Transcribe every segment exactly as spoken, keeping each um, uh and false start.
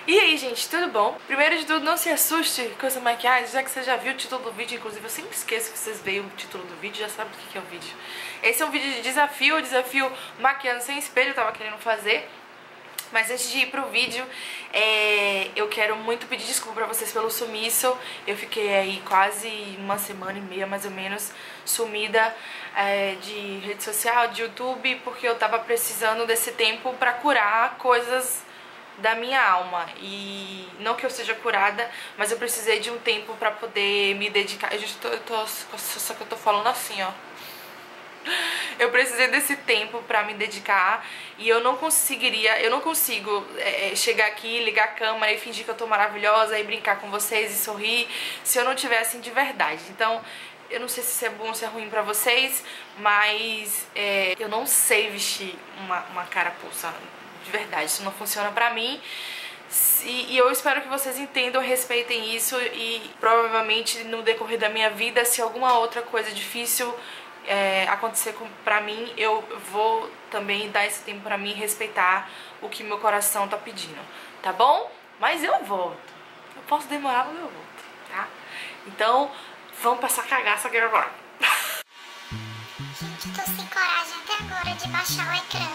E aí, gente, tudo bom? Primeiro de tudo, não se assuste com essa maquiagem, já que você já viu o título do vídeo. Inclusive, eu sempre esqueço que vocês veem o título do vídeo, já sabem do que é o vídeo. Esse é um vídeo de desafio, o desafio maquiando sem espelho, eu tava querendo fazer. Mas antes de ir pro vídeo, é, eu quero muito pedir desculpa pra vocês pelo sumiço. Eu fiquei aí quase uma semana e meia, mais ou menos, sumida é, de rede social, de YouTube, porque eu tava precisando desse tempo pra curar coisas da minha alma. E não que eu seja curada, mas eu precisei de um tempo pra poder me dedicar. Eu, tô, eu tô, só que eu tô falando assim, ó. Eu precisei desse tempo pra me dedicar e eu não conseguiria, eu não consigo é, chegar aqui, ligar a câmera e fingir que eu tô maravilhosa e brincar com vocês e sorrir se eu não tiver assim de verdade. Então, eu não sei se isso é bom ou se é ruim pra vocês, mas é, eu não sei vestir uma, uma carapuça de verdade, isso não funciona pra mim. E, e eu espero que vocês entendam, respeitem isso e provavelmente no decorrer da minha vida, se alguma outra coisa difícil É, acontecer com, pra mim, eu vou também dar esse tempo pra mim, respeitar o que meu coração tá pedindo, tá bom? Mas eu volto, eu posso demorar, mas eu volto, tá? Então, vamos passar cagaça aqui agora. Gente, tô sem coragem até agora de baixar o ecrã.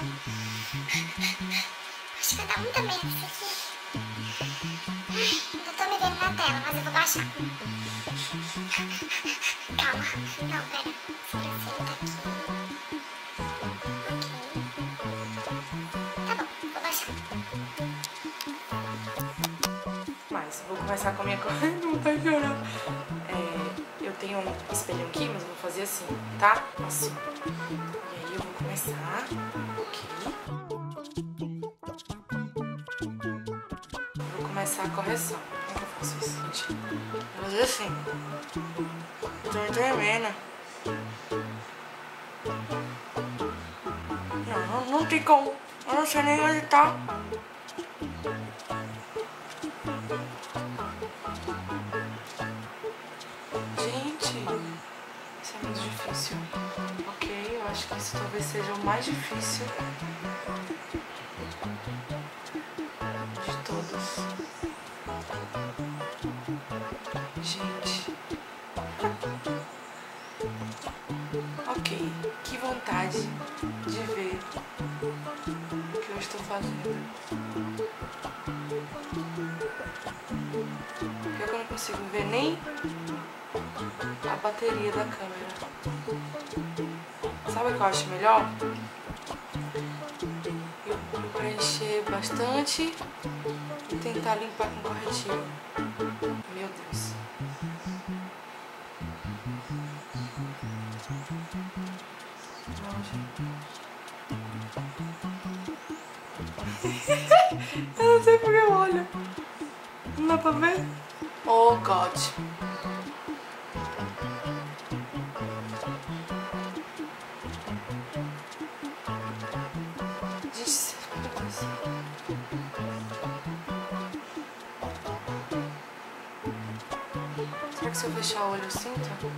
Acho que vai dar muita merda isso aqui. Ainda tô me vendo na tela, mas eu vou baixar. Calma, não, pera. Mas vou começar com a minha coisa. Não vai chorar. É, eu tenho um espelho aqui, mas eu vou fazer assim, tá? Assim. E aí eu vou começar aqui. Vou começar a correção. Como que eu faço isso, gente? Vou fazer assim. Eu tô tremendo. Não, não, não tem como. Eu não sei nem onde tá. Gente, isso é muito difícil. Ok, eu acho que isso talvez seja o mais difícil de todos. Gente. Ok, que vontade de ver o que eu estou fazendo. Porque eu não consigo ver nem a bateria da câmera. Sabe o que eu acho melhor? Eu, eu preencher bastante e tentar limpar com corretivo. Meu Deus. Eu não sei porque eu olho. Não dá pra ver? Oh, God. Gente, será que se eu fechar o olho eu sinto?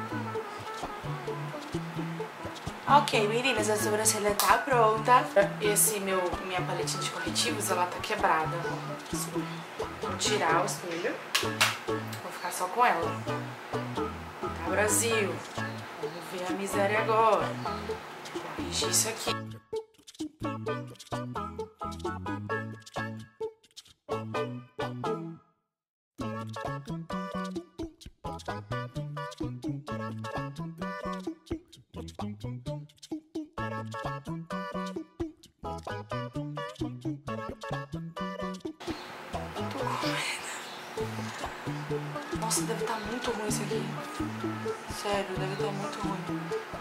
Ok, meninas, a sobrancelha tá pronta. Esse meu, minha paletinha de corretivos, ela tá quebrada. Vou tirar o espelho. Vou ficar só com ela. Tá, Brasil? Vamos ver a miséria agora. Vou corrigir isso aqui. Nossa, deve estar muito ruim isso aqui. Sério, deve estar muito ruim.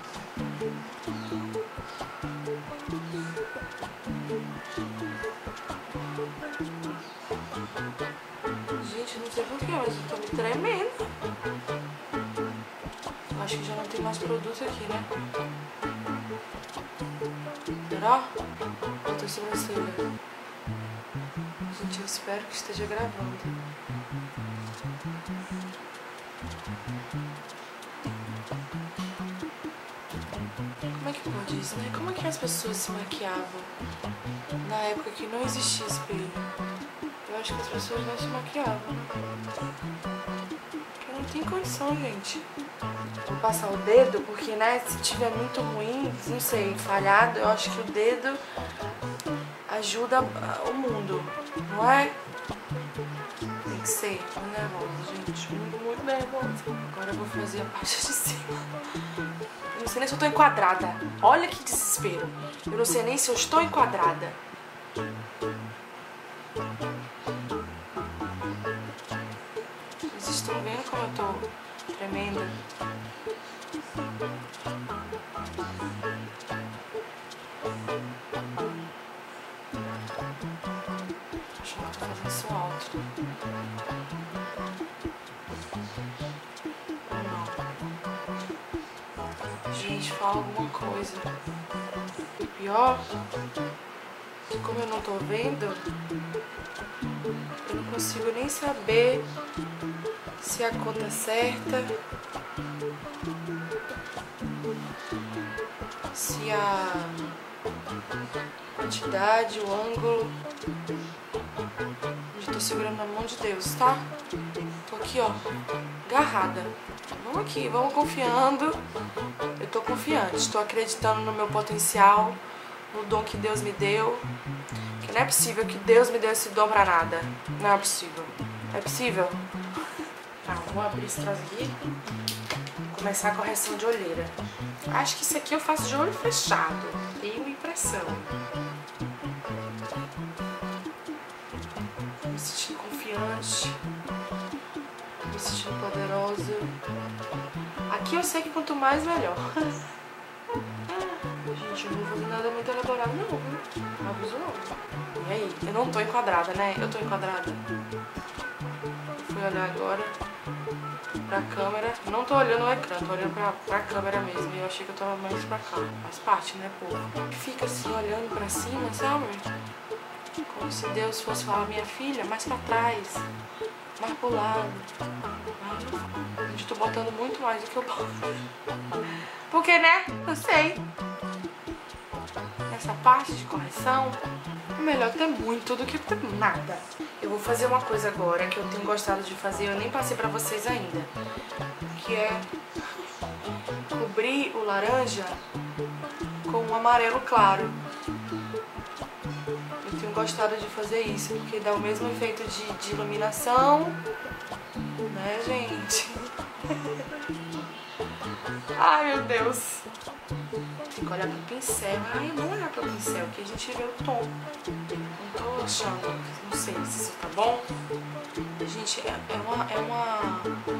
Gente, não sei porquê, mas eu tô me tremendo. Acho que já não tem mais produto aqui, né? Será? Outra sobrancelha. Gente, eu espero que esteja gravando. Como é que pode isso, né? Como é que as pessoas se maquiavam na época que não existia espelho? Eu acho que as pessoas não se maquiavam, né? Porque não tem condição, gente. Vou passar o dedo, porque, né, se tiver muito ruim, não sei, falhado, eu acho que o dedo ajuda o mundo, não é? Tem que ser. Muito nervosa, gente. Muito, muito nervosa. Agora eu vou fazer a parte de cima. Eu não sei nem se eu tô enquadrada. Olha que desespero. Eu não sei nem se eu estou enquadrada. Vocês estão vendo como eu tô tremenda? Acho que eu tô fazendo isso alto. Gente, fala alguma coisa. E pior, que como eu não tô vendo, eu não consigo nem saber se a cor tá certa, se a quantidade, o ângulo. Eu tô segurando na mão de Deus, tá? Tô aqui, ó, agarrada. Vamos aqui, vamos confiando. Eu tô confiante, estou acreditando no meu potencial, no dom que Deus me deu. Que não é possível que Deus me deu esse dom pra nada. Não é possível. É possível? Tá, vou abrir esse troço aqui. Começar a correção de olheira. Acho que isso aqui eu faço de olho fechado. Tenho impressão. Me sentindo confiante. Me sentindo poderosa. Aqui eu sei que quanto mais, melhor. Gente, eu não vou fazer nada muito elaborado não, viu? Não aviso não. E aí? Eu não tô enquadrada, né? Eu tô enquadrada. Eu fui olhar agora pra câmera. Não tô olhando o ecrã, tô olhando pra, pra câmera mesmo. E eu achei que eu tava mais pra cá. Faz parte, né, povo? Fica assim, olhando pra cima, sabe? Como se Deus fosse falar, minha filha, mais pra trás. Mais pro lado. Ai, gente, tô botando muito mais do que eu boto. Porque, né? Eu sei. Essa parte de correção é melhor ter muito do que ter nada. Eu vou fazer uma coisa agora que eu tenho gostado de fazer, eu nem passei pra vocês ainda. Que é cobrir o laranja com um amarelo claro. Eu tenho gostado de fazer isso, porque dá o mesmo efeito de, de iluminação, né, gente? Ai, meu Deus. Tem que olhar pro pincel. Ai, não olhar pro pincel, que a gente vê o tom. Não tô achando, não sei se isso tá bom. Gente, é, é, uma, é uma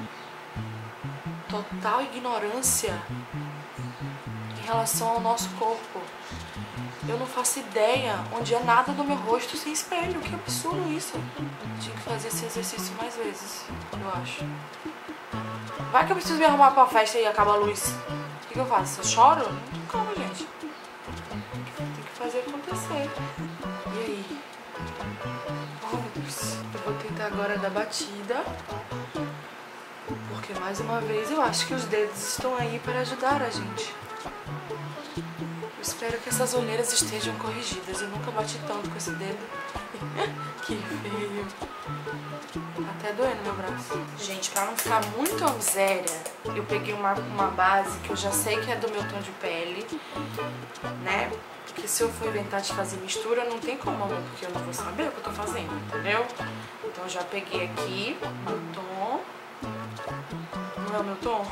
total ignorância em relação ao nosso corpo. Eu não faço ideia onde é nada do meu rosto sem espelho. Que absurdo isso. Tinha que fazer esse exercício mais vezes, eu acho. Vai que eu preciso me arrumar pra festa e acaba a luz. O que, que eu faço? Eu choro? Não tem como, gente. Tem que fazer acontecer. E aí? Oh, meu Deus. Eu vou tentar agora dar batida. Porque, mais uma vez, eu acho que os dedos estão aí para ajudar a gente. Eu espero que essas olheiras estejam corrigidas. Eu nunca bati tanto com esse dedo. Que feio. Tá até doendo meu braço. Gente, pra não ficar muito miséria, eu peguei uma, uma base que eu já sei que é do meu tom de pele, né? Porque se eu for inventar de fazer mistura, não tem como, amor, porque eu não vou saber o que eu tô fazendo, entendeu? Então eu já peguei aqui o tom. Não é o meu tom?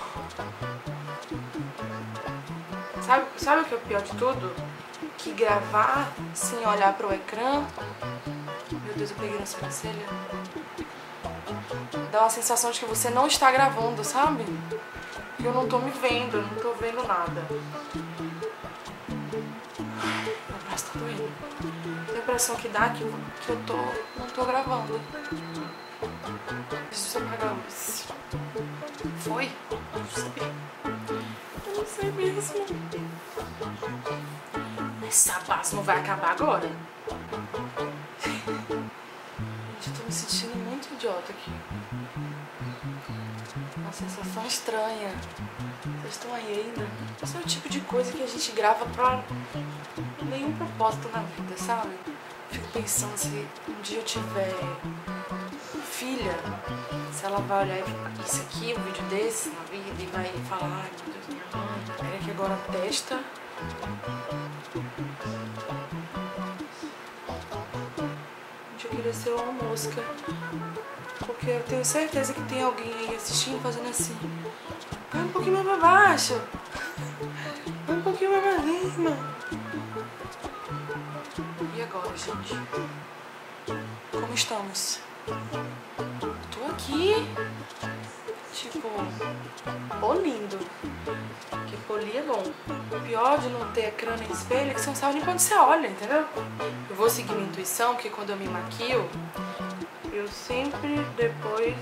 Sabe, sabe o que é o pior de tudo? Que gravar sem olhar pro ecrã... Meu Deus, eu peguei na sobrancelha. Dá uma sensação de que você não está gravando, sabe? Eu não tô me vendo, eu não tô vendo nada. Meu braço tá doendo. Tem a impressão que dá que, que eu tô, não tô gravando. Deixa eu apagar a luz. Foi? Não sei. Eu não sei mesmo. Essa base não vai acabar agora. Gente, eu tô me sentindo muito idiota aqui. Uma sensação estranha. Vocês estão aí ainda? Esse é o tipo de coisa que a gente grava pra nenhum propósito na vida, sabe? Fico pensando se um dia eu tiver filha, se ela vai olhar isso aqui, um vídeo desse na vida, e vai falar, ai meu Deus, minha mãe, era que agora a testa. Eu queria ser uma mosca, porque eu tenho certeza que tem alguém aí assistindo fazendo assim. Vai um pouquinho mais pra baixo. Vai um pouquinho mais pra cima. E agora, gente? Como estamos? Tô aqui, tipo, polindo. Porque polir é bom. O pior de não ter ecrã nem espelho é que você não sabe nem quando você olha, entendeu? Eu vou seguir minha intuição, porque quando eu me maquio, eu sempre depois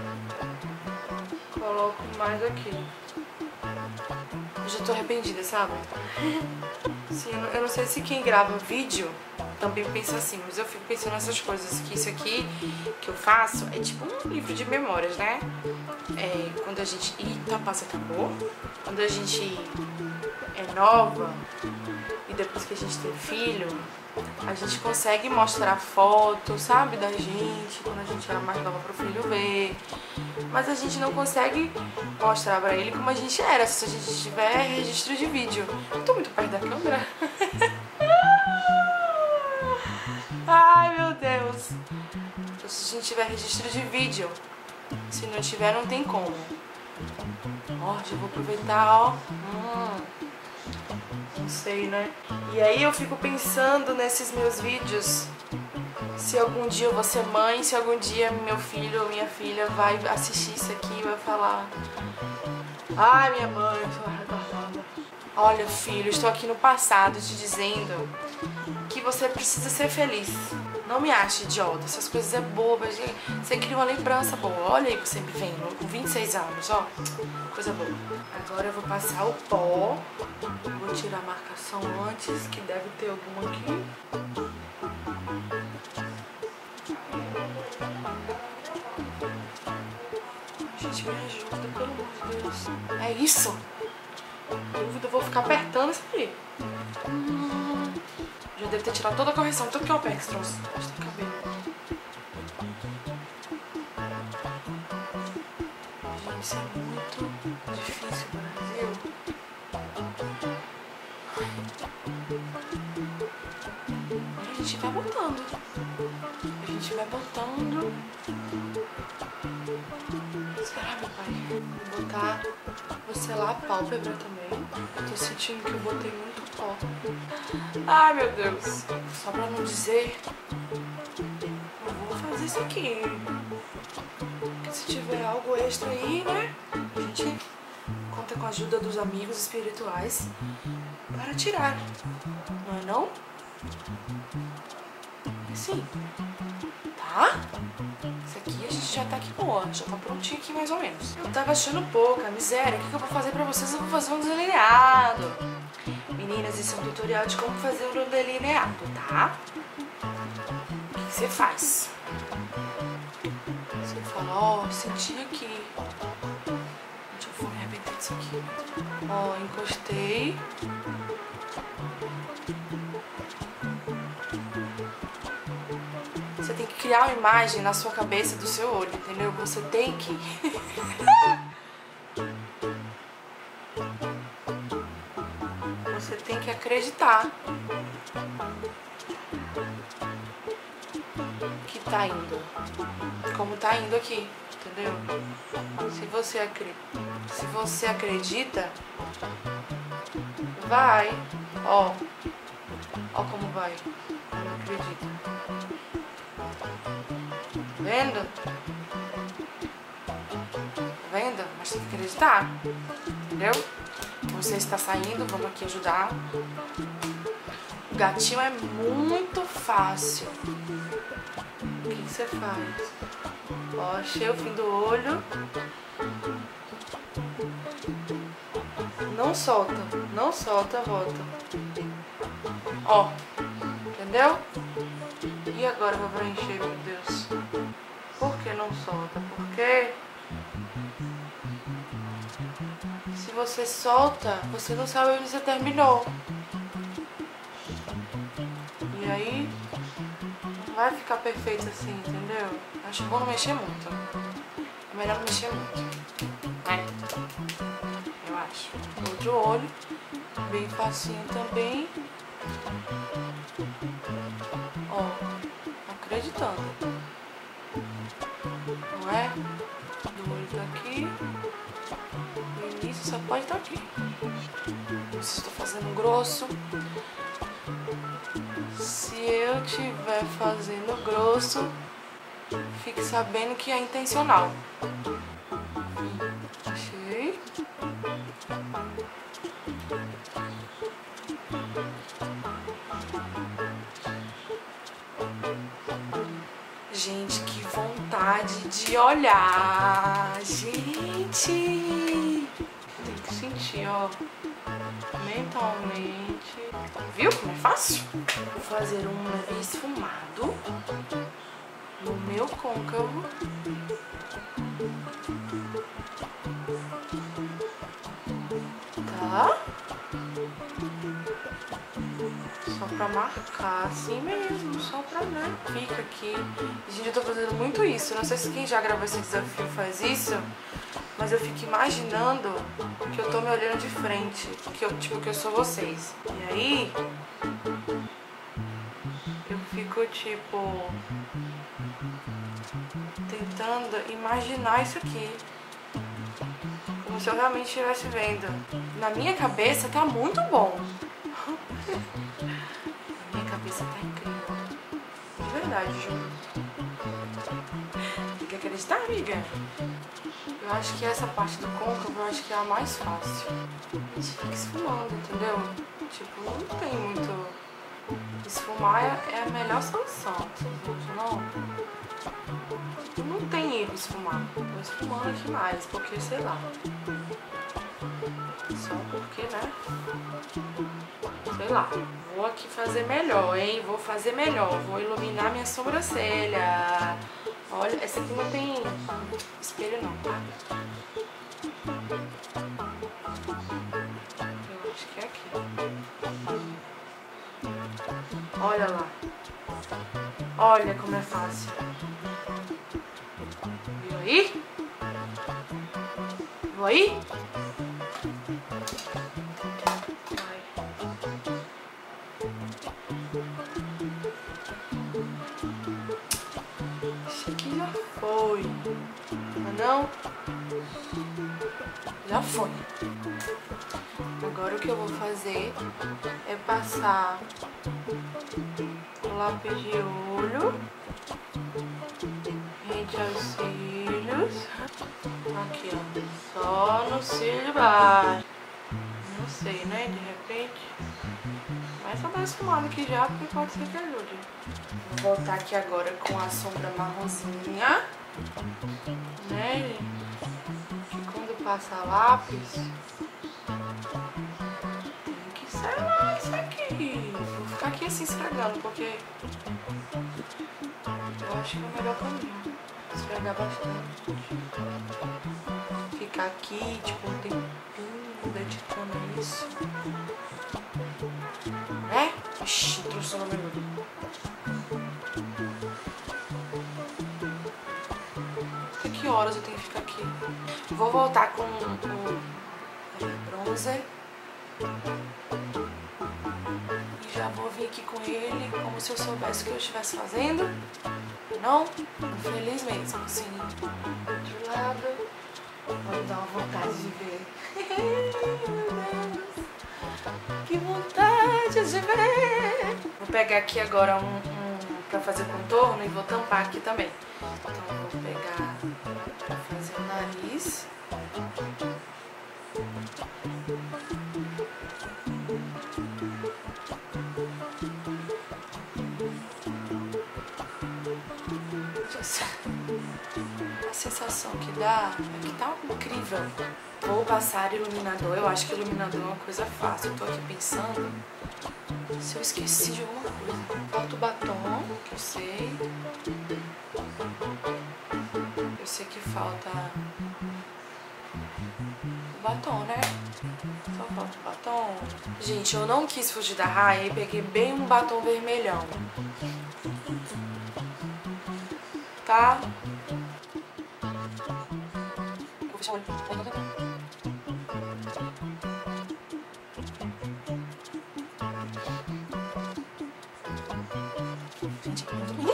coloco mais aqui. Eu já tô arrependida, sabe? Sim, eu não sei se quem grava vídeo também pensa assim, mas eu fico pensando nessas coisas, que isso aqui que eu faço é tipo um livro de memórias, né? É, quando a gente... Eita, passa, acabou. Quando a gente é nova e depois que a gente tem filho, a gente consegue mostrar foto, sabe, da gente, quando a gente era mais nova pro filho ver. Mas a gente não consegue mostrar pra ele como a gente era, se a gente tiver registro de vídeo. Eu tô muito perto da câmera. Ai, meu Deus. Então, se a gente tiver registro de vídeo, se não tiver, não tem como. Ó, já vou aproveitar, ó. Hum, não sei, né? E aí eu fico pensando nesses meus vídeos, se algum dia eu vou ser mãe, se algum dia meu filho ou minha filha vai assistir isso aqui e vai falar: ai, minha mãe, eu sou retardada. Olha, filho, estou aqui no passado te dizendo que você precisa ser feliz. Não me ache idiota, essas coisas é bobas. Você cria uma lembrança boa. Olha aí você me vendo com vinte e seis anos, ó. Coisa boa. Agora eu vou passar o pó. Vou tirar a marcação antes, que deve ter alguma aqui. Gente, me ajuda, pelo amor de Deus. É isso? Dúvida, eu vou ficar apertando isso aqui. Hum, já deve ter tirado toda a correção. Tudo que é o Pex trouxe. Acho que tem cabelo. Gente, isso é muito difícil, Brasil. A gente vai botando. A gente vai botando. Será, meu pai? Vou botar. Vou selar a pálpebra também. Eu tô sentindo que eu botei muito pó. Ai, meu Deus. Só pra não dizer, eu vou fazer isso aqui. Porque se tiver algo extra aí, né? A gente conta com a ajuda dos amigos espirituais para tirar. Não é não? É sim. Tá? Isso aqui a gente já tá aqui boa, já tá prontinho aqui mais ou menos. Eu tava achando pouca, miséria. O que, que eu vou fazer pra vocês? Eu vou fazer um delineado. Meninas, esse é um tutorial de como fazer um delineado, tá? O que, que você faz? Você fala, ó, oh, senti aqui. Gente, eu vou me arrepender disso aqui. Ó, oh, encostei. Você tem que criar uma imagem na sua cabeça do seu olho, entendeu? Você tem que... Você tem que acreditar que tá indo. Como tá indo aqui, entendeu? Se você acredita, se você acredita, vai. Ó. Ó como vai. Eu não acredito. Vendo? Tá vendo? Mas tem que acreditar. Entendeu? Você está saindo, vamos aqui ajudar. O gatinho é muito fácil. O que, que você faz? Ó, achei o fim do olho. Não solta, não solta, volta. Ó, entendeu? E agora eu vou preencher, meu Deus. Por que não solta? Porque se você solta, você não sabe onde você terminou. E aí, vai ficar perfeito assim, entendeu? Acho bom não mexer muito. É melhor não mexer muito. É. Eu acho. Outro olho. Bem facinho também. Ó. Acreditando. Não é? Do olho daqui. O início só pode estar aqui. Não sei se estou fazendo grosso. Se eu estiver fazendo grosso, fique sabendo que é intencional. Achei. Gente, que vontade de olhar. Gente, tem que sentir, ó. Mentalmente. Viu como é fácil? Vou fazer um leve esfumado no meu côncavo. Tá? Só pra marcar assim mesmo, só pra, né? Fica aqui. Gente, eu tô fazendo muito isso. Não sei se quem já gravou esse desafio faz isso, mas eu fico imaginando que eu tô me olhando de frente, que eu, tipo, que eu sou vocês. E aí, eu fico, tipo, tentando imaginar isso aqui. Como se eu realmente estivesse vendo. Na minha cabeça tá muito bom. Na minha cabeça tá incrível. De verdade, juro. Tem que acreditar, amiga? Eu acho que essa parte do côncavo, eu acho que é a mais fácil. A gente fica esfumando, entendeu? Tipo, não tem muito... Esfumar é a melhor solução, não? Não tem erro esfumar. Tô esfumando aqui mais, porque sei lá. Só porque, né? Sei lá. Vou aqui fazer melhor, hein? Vou fazer melhor. Vou iluminar minha sobrancelha. Olha, essa aqui não tem espelho não, tá? Eu acho que é aqui. Olha lá. Olha como é fácil. Viu aí? Viu aí? Vai. Isso aqui já foi. Mas não? Já foi. Agora o que eu vou fazer é passar o lápis de olho rente aos cílios. Aqui, ó. Só no cílio de baixo. Não sei, né? De repente. Mas só dá esfumado aqui já, porque pode ser que ajude. Vou voltar aqui agora com a sombra marronzinha. Né? Que quando passa lápis, tem que selar isso aqui. Vou ficar aqui assim esfregando, porque eu acho que é o melhor caminho. Esfregar bastante. Ficar aqui, tipo, um tempinho dedicando isso. Né? Ixi, trouxe o minuto. Até que horas eu tenho que ficar aqui? Vou voltar com o bronzer. E já vou vir aqui com ele como se eu soubesse o que eu estivesse fazendo. Não? Feliz mesmo, assim. De lado. Vou dar uma vontade de ver. Meu Deus. Que vontade de ver. Vou pegar aqui agora um, um pra fazer contorno e vou tampar aqui também. Então eu vou pegar pra fazer o nariz. A sensação que dá é que tá incrível. Vou passar iluminador. Eu acho que iluminador é uma coisa fácil. Eu tô aqui pensando se eu esqueci de alguma coisa. Falta o batom, que eu sei. Eu sei que falta o batom, né? Só falta o batom. Gente, eu não quis fugir da raia e peguei bem um batom vermelhão. tá? Eu vou fechar o olho. Vai, vai, vai. Gente, muito ruim.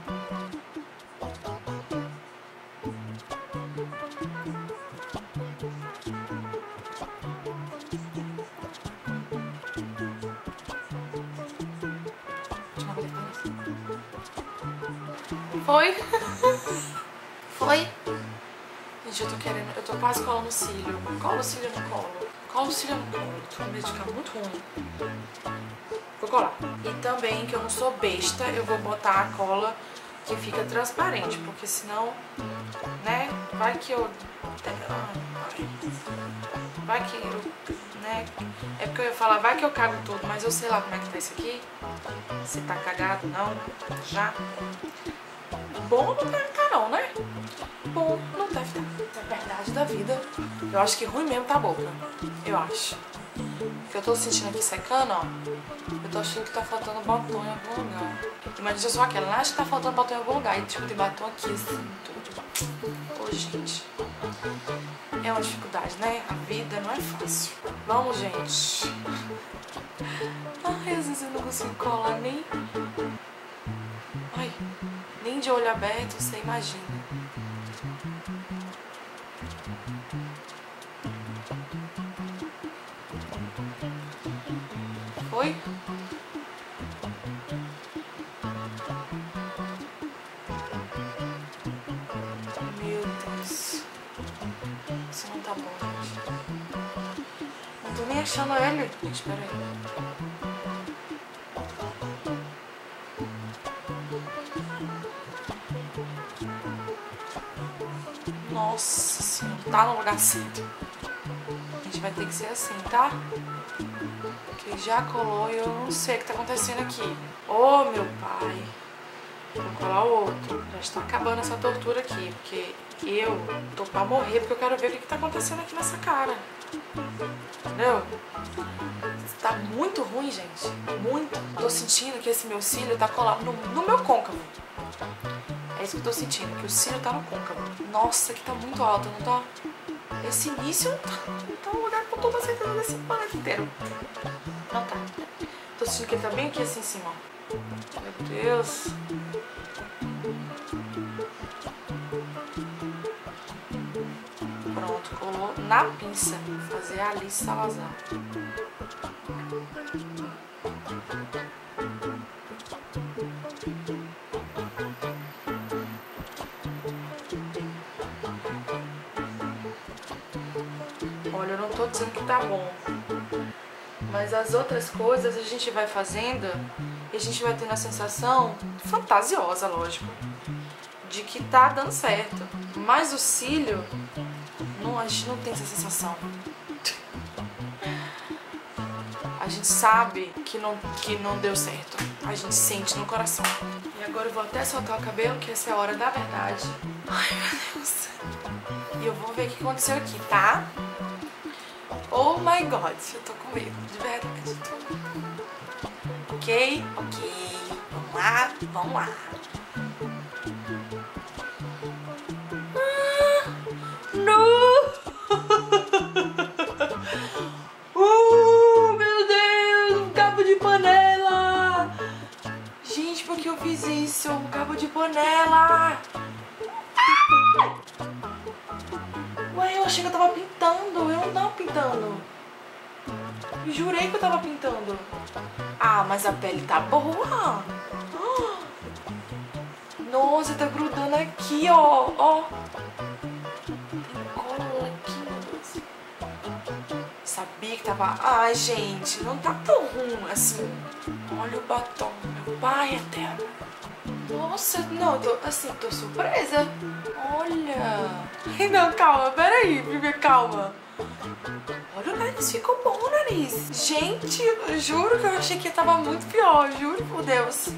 Foi? Foi? Gente, eu tô querendo... Eu tô quase colando o cílio. Cola o cílio no colo. Cola o cílio no colo. Tô com medo de ficar muito ruim. Vou colar. E também, que eu não sou besta, eu vou botar a cola que fica transparente. Porque senão, né? Vai que eu... Vai que eu... Né? É porque eu ia falar, vai que eu cago tudo. Mas eu sei lá como é que tá isso aqui. Se tá cagado, não. Já. Bom não deve estar não, né? Bom não deve estar. É verdade da vida. Eu acho que ruim mesmo tá a boca. Eu acho. Porque eu tô sentindo aqui secando, ó. Eu tô achando que tá faltando batom em algum lugar. Imagina se eu sou aquela, acho que tá faltando batom em algum lugar. E tipo, tem batom aqui assim, tudo. Ô, gente. É uma dificuldade, né? A vida não é fácil. Vamos, gente. Ai, às vezes eu não consigo colar nem... Ai... Nem de olho aberto, você imagina. Foi? Meu Deus. Isso não tá bom, gente. Não tô nem achando ele. Gente, peraí. Nossa senhora, tá no lugar certo. A gente vai ter que ser assim, tá? Porque já colou e eu não sei o que tá acontecendo aqui. Ô, oh, meu pai. Vou colar o outro. Já está acabando essa tortura aqui. Porque eu tô pra morrer porque eu quero ver o que, que tá acontecendo aqui nessa cara. Entendeu? Tá muito ruim, gente. Muito. Tô sentindo que esse meu cílio tá colado no, no meu côncavo. É isso que eu tô sentindo, que o cílio tá no côncavo. Nossa, que tá muito alto, não tá? Esse início não tá, não tá no lugar com toda a certeza desse planeta inteiro. Não tá. Tô sentindo que ele tá bem aqui assim em cima, ó. Meu Deus. Pronto, colou na pinça. Vou fazer a Alice Salazar. Olha, eu não tô dizendo que tá bom, mas as outras coisas a gente vai fazendo e a gente vai tendo a sensação fantasiosa, lógico, de que tá dando certo. Mas o cílio, não, a gente não tem essa sensação. A gente sabe que não, que não deu certo. A gente sente no coração. E agora eu vou até soltar o cabelo, que essa é a hora da verdade. Ai, meu Deus. E eu vou ver o que aconteceu aqui, tá? Oh my God, eu tô com medo, de verdade. Ok? Ok. Vamos lá, vamos lá. Ah, não! Uh, meu Deus, um cabo de panela! Gente, por que eu fiz isso? Um cabo de panela! Ah! Ué, eu achei que eu tava pintando, eu não tava pintando. Eu jurei que eu tava pintando. Ah, mas a pele tá boa. Nossa, tá grudando aqui, ó, ó. Tem cola aqui, meu Deus. Sabia que tava... Ai, gente, não tá tão ruim assim. Olha o batom, meu pai eterno. Nossa, não, eu tô, assim, tô surpresa. Olha. Não, calma, peraí, primeiro, calma. Olha, o nariz ficou bom, o nariz. Gente, eu juro que eu achei que tava muito pior, juro por Deus.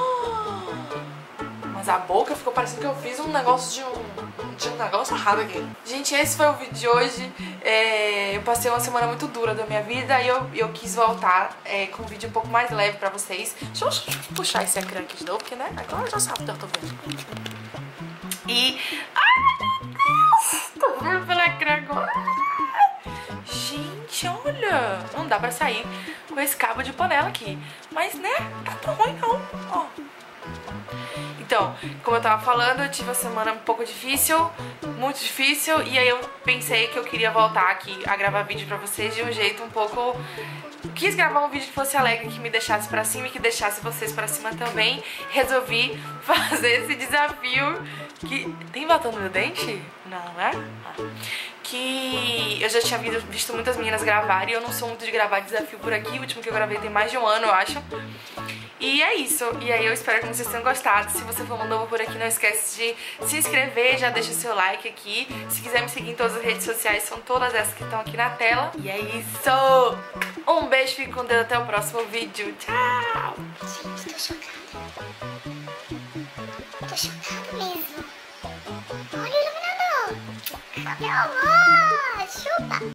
Mas a boca ficou parecendo que eu fiz um negócio de um, de um negócio errado aqui. Gente, esse foi o vídeo de hoje. É, eu passei uma semana muito dura da minha vida e eu, eu quis voltar é, com um vídeo um pouco mais leve pra vocês. Deixa eu, deixa eu puxar esse ecrã aqui de novo, porque né, agora eu já sabe o que eu tô vendo. E... Ai, meu Deus! Tô vendo pelo ecrã agora. Gente, olha! Não dá pra sair com esse cabo de panela aqui. Mas, né? Tá tão ruim não. Ó. Então, como eu tava falando, eu tive uma semana um pouco difícil, muito difícil, e aí eu pensei que eu queria voltar aqui a gravar vídeo pra vocês de um jeito um pouco... Quis gravar um vídeo que fosse alegre, que me deixasse pra cima e que deixasse vocês pra cima também. Resolvi fazer esse desafio que... Tem batom no meu dente? Não, né? Que eu já tinha visto muitas meninas gravarem e eu não sou muito de gravar desafio por aqui. O último que eu gravei tem mais de um ano, eu acho. E é isso. E aí eu espero que vocês tenham gostado. Se você for um novo por aqui, não esquece de se inscrever, já deixa o seu like aqui. Se quiser me seguir em todas as redes sociais, são todas essas que estão aqui na tela. E é isso. Um beijo, fique com Deus, até o próximo vídeo. Tchau! Gente, tô chocada. Tô chocada mesmo. Olha o iluminador. Meu amor, chupa.